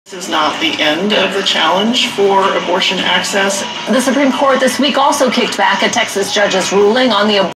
This is not the end of the challenge for abortion access. The Supreme Court this week also kicked back a Texas judge's ruling on the